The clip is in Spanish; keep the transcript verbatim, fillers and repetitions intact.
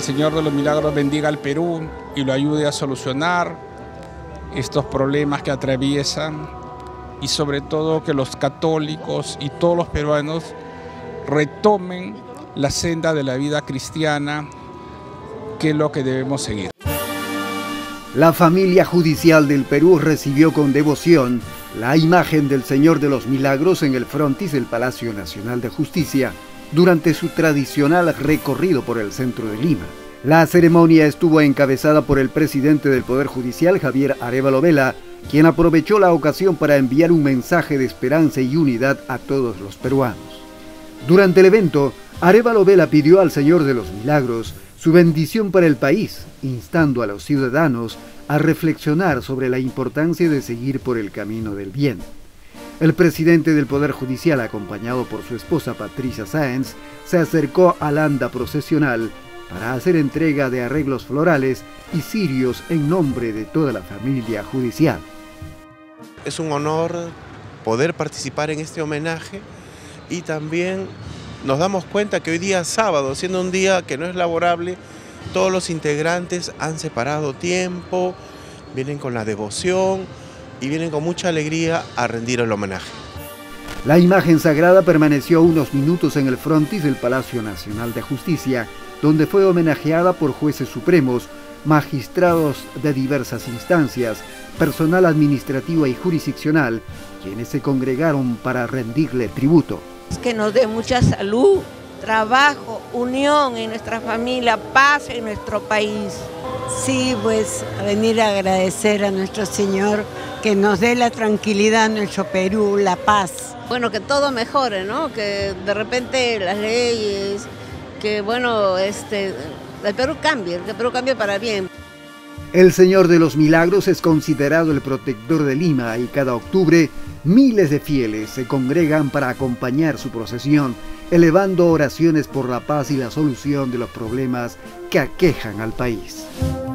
Señor de los Milagros bendiga al Perú y lo ayude a solucionar estos problemas que atraviesan, y sobre todo que los católicos y todos los peruanos retomen la senda de la vida cristiana, que es lo que debemos seguir. La familia judicial del Perú recibió con devoción la imagen del Señor de los Milagros en el frontis del Palacio Nacional de Justicia durante su tradicional recorrido por el centro de Lima. La ceremonia estuvo encabezada por el presidente del Poder Judicial, Javier Arévalo Vela, quien aprovechó la ocasión para enviar un mensaje de esperanza y unidad a todos los peruanos. Durante el evento, Arévalo Vela pidió al Señor de los Milagros su bendición para el país, instando a los ciudadanos a reflexionar sobre la importancia de seguir por el camino del bien. El presidente del Poder Judicial, acompañado por su esposa Patricia Sáenz, se acercó al anda procesional para hacer entrega de arreglos florales y cirios en nombre de toda la familia judicial. Es un honor poder participar en este homenaje, y también nos damos cuenta que hoy día sábado, siendo un día que no es laborable, todos los integrantes han separado tiempo, vienen con la devoción y vienen con mucha alegría a rendir el homenaje. La imagen sagrada permaneció unos minutos en el frontis del Palacio Nacional de Justicia, donde fue homenajeada por jueces supremos, magistrados de diversas instancias, personal administrativo y jurisdiccional, quienes se congregaron para rendirle tributo. Que nos dé mucha salud, trabajo, unión en nuestra familia, paz en nuestro país. Sí, pues a venir a agradecer a nuestro Señor que nos dé la tranquilidad en nuestro Perú, la paz. Bueno, que todo mejore, ¿no? Que de repente las leyes, que bueno, este, el Perú cambie, que el Perú cambie para bien. El Señor de los Milagros es considerado el protector de Lima, y cada octubre miles de fieles se congregan para acompañar su procesión, elevando oraciones por la paz y la solución de los problemas que aquejan al país.